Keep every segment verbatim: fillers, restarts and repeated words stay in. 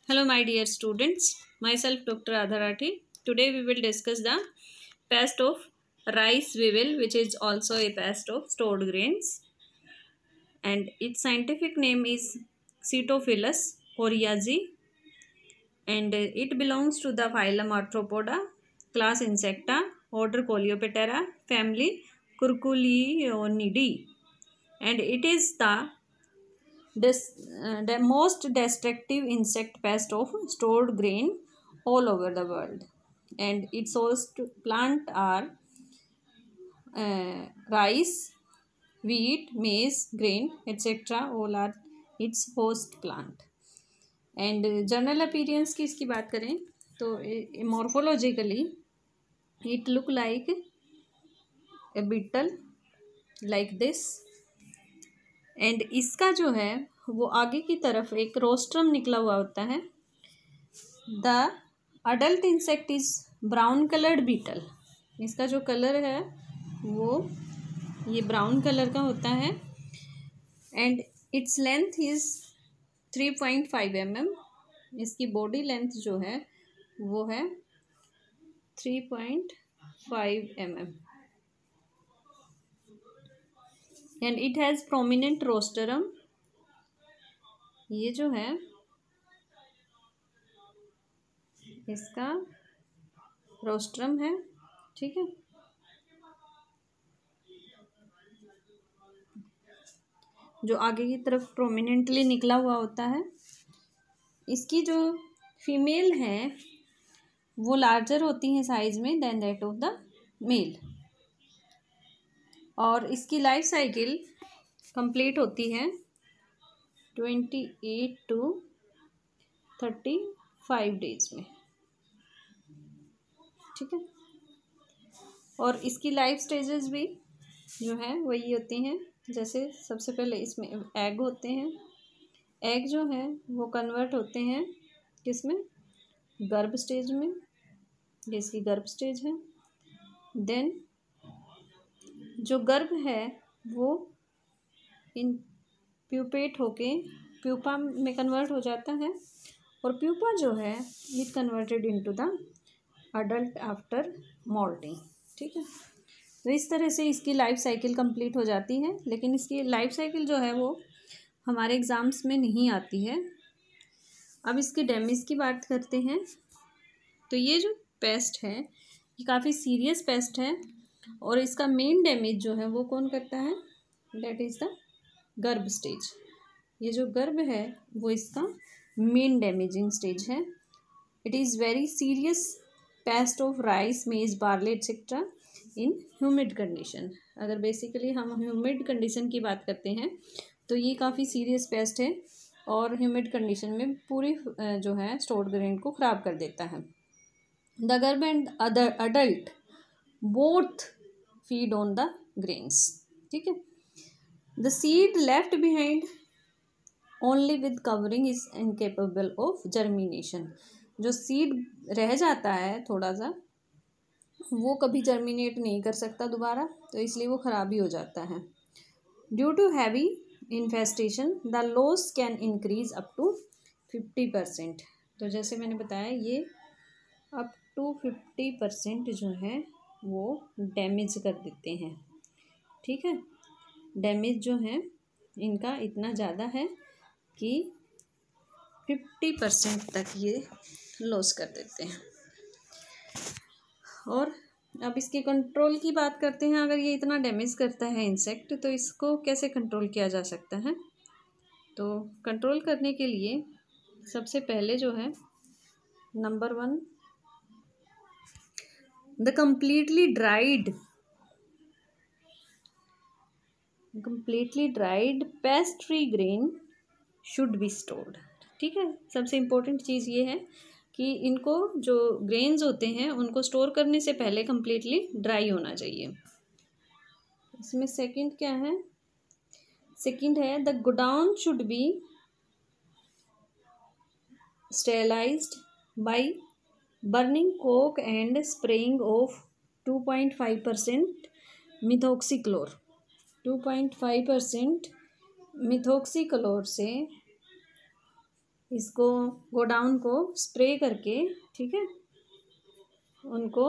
Hello, my dear students. Myself, Doctor Adharati. Today, we will discuss the pest of rice weevil, which is also a pest of stored grains, and its scientific name is Cytophilus horiazi, and it belongs to the phylum Arthropoda, class Insecta, order Coleoptera, family Curculionidae, and it is the This, uh, the most destructive insect pest of stored grain all over the world, and its host plant are uh, rice, wheat, maize, grain, et cetera. All are its host plant. And general appearance की इसकी बात करें तो morphologically it look like a beetle like this, and इसका जो है वो आगे की तरफ एक रोस्ट्रम निकला हुआ होता है. The adult insect is brown coloured beetle. इसका जो कलर है वो ये ब्राउन कलर का होता है, and its length is three point five m m. इसकी बॉडी लेंथ जो है वो है three point five m m, and it has prominent rostrum. ये जो है इसका रोस्ट्रम है, ठीक है. जो आगे की तरफ प्रोमिनेंटली निकला हुआ होता है. इसकी जो फीमेल है वो लार्जर होती हैं साइज में than that of the male, और इसकी लाइफ साइकिल कंप्लीट होती है twenty eight to thirty five days में, ठीक है. और इसकी लाइफ स्टेजेस भी जो है वही होती हैं. जैसे सबसे पहले इसमें एग होते हैं. एग जो है वो कन्वर्ट होते हैं किसमें, गर्भ स्टेज में. ये इसकी गर्भ स्टेज है. देन जो गर्भ है वो इन प्यूपेट होके प्यूपा में कन्वर्ट हो जाता है, और प्यूपा जो है it converted into the adult after moulting, ठीक है. तो इस तरह से इसकी लाइफ साइकिल कंप्लीट हो जाती है. लेकिन इसकी लाइफ साइकिल जो है वो हमारे एग्ज़ाम्स में नहीं आती है. अब इसके डैमेज की बात करते हैं. तो ये जो पेस्ट है ये काफ़ी सीरियस पेस्ट है, और इसका मेन डैमेज जो है वो कौन करता है, that is the grub stage. ये जो गर्भ है वो इसका मेन डैमेजिंग स्टेज है. It is very serious pest of rice, maize, barley etcetera in humid condition. अगर बेसिकली हम ह्यूमिड कंडीशन की बात करते हैं तो ये काफ़ी सीरियस पेस्ट है, और ह्यूमिड कंडीशन में पूरी जो है स्टोर्ड ग्रेन को ख़राब कर देता है. The grub and other adult both feed on the grains, ठीक है. The seed left behind only with covering is incapable of germination. जो सीड रह जाता है थोड़ा सा वो कभी जर्मिनेट नहीं कर सकता दोबारा, तो इसलिए वो ख़राब ही हो जाता है. Due to heavy infestation the loss can increase up to fifty percent. तो जैसे मैंने बताया ये अप टू फिफ्टी परसेंट जो है वो डैमेज कर देते हैं, ठीक है. डैमेज जो है इनका इतना ज़्यादा है कि फिफ्टी परसेंट तक ये लॉस कर देते हैं. और अब इसके कंट्रोल की बात करते हैं. अगर ये इतना डैमेज करता है इंसेक्ट तो इसको कैसे कंट्रोल किया जा सकता है. तो कंट्रोल करने के लिए सबसे पहले जो है number one, the completely dried completely dried pest free grain should be stored, ठीक है. सबसे इम्पोर्टेंट चीज़ ये है कि इनको जो ग्रेन्स होते हैं उनको स्टोर करने से पहले कम्प्लीटली ड्राई होना चाहिए. इसमें सेकंड क्या है, सेकंड है the godown should be sterilised by burning coke and spraying of two point five percent methoxychlor. Two point five percent methoxychlor से इसको गोडाउन को स्प्रे करके, ठीक है, उनको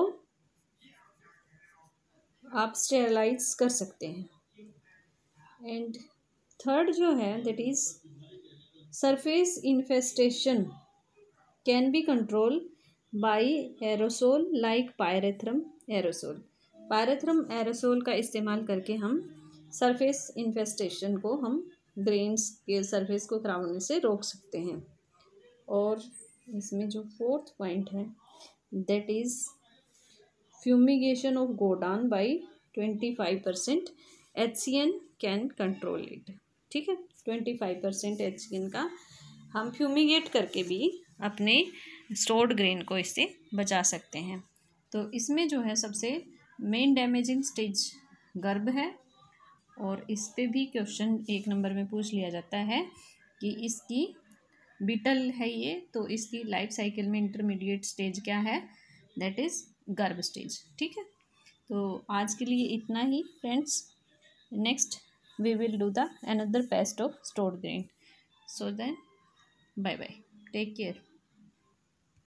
आप स्टेरलाइज कर सकते हैं। एंड थर्ड जो है that is surface infestation can be control by aerosol like pyrethrum aerosol. Pyrethrum aerosol का इस्तेमाल करके हम सरफेस इन्फेस्टेशन को, हम ग्रेन्स के सरफेस को खराब होने से रोक सकते हैं। और इसमें जो फोर्थ पॉइंट है that is fumigation of godown by twenty five percent H C N can control it. ठीक है, twenty five percent H C N का हम फ्यूमिगेट करके भी अपने स्टोर्ड ग्रेन को इससे बचा सकते हैं। तो इसमें जो है सबसे मेन डैमेजिंग स्टेज गर्भ है, और इस पे भी क्वेश्चन एक नंबर में पूछ लिया जाता है कि इसकी बीटल है ये, तो इसकी लाइफ साइकिल में इंटरमीडिएट स्टेज क्या है, दैट इज़ गर्भ स्टेज। ठीक है, तो आज के लिए इतना ही friends. Next we will do the another pest of stored grain. So then bye bye, take care.